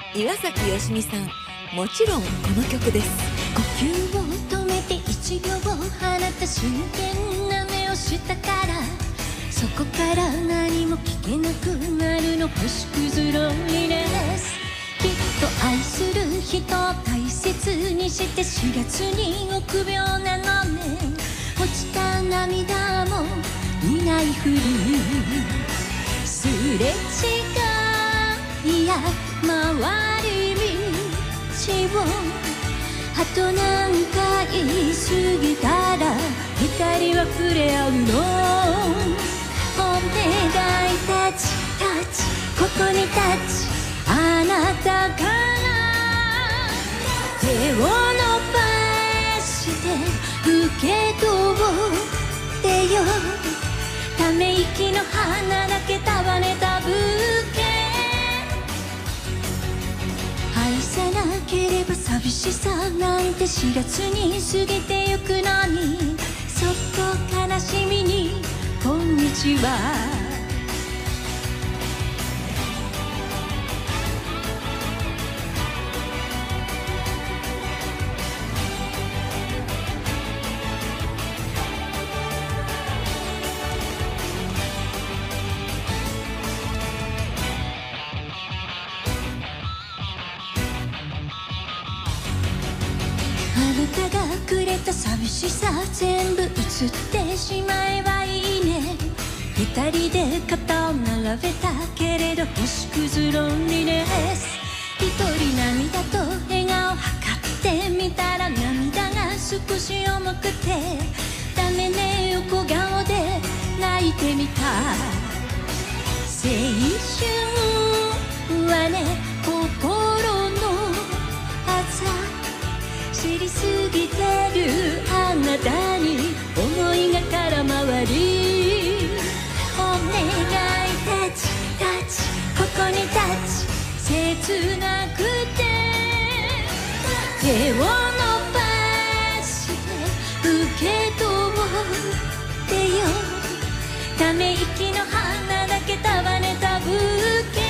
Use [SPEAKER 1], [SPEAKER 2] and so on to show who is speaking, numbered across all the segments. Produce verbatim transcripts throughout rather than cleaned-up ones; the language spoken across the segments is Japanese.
[SPEAKER 1] 岩崎良美さん、もちろんこの曲です。
[SPEAKER 2] 呼吸を止めて一秒放った真剣な目をしたから、そこから何も聞けなくなるの星屑ロンリネス。きっと愛する人を大切にしてしがつに臆病なのね。落ちた涙も見ないふり、すれ違いや回り道をあと何回過ぎたら光は触れ合うの。お願いタッチタッチ、ここにタッチ、あなたから手を伸ばして受け取ってよ。ため息の花だけ束ねたブーケ。愛さなければ寂しさなんてしがつに過ぎてゆくのに、そっと悲しみにこんにちは。あなたがくれた寂しさ全部映ってしまえばいいね。二人で肩を並べたけれど星屑ロンリネス。一人涙と笑顔測ってみたら涙が少し重くて、ダメね横顔で泣いてみた。青春はね心の知りすぎてるあなたに思いが空回り。お願いタッチタッチ、ここにタッチ、切なくて手を伸ばして受け取ってよ。ため息の花だけ束ねたブーケ。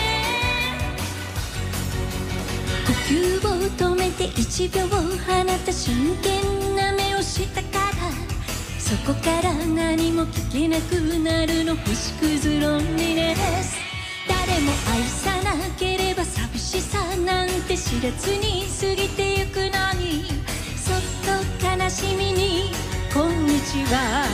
[SPEAKER 2] 呼吸を止めて一秒放った真剣な目をしたから、そこから何も聞けなくなるの星屑ロンリネス。誰も愛さなければ寂しさなんて知らずに過ぎてゆくのに、そっと悲しみにこんにちは。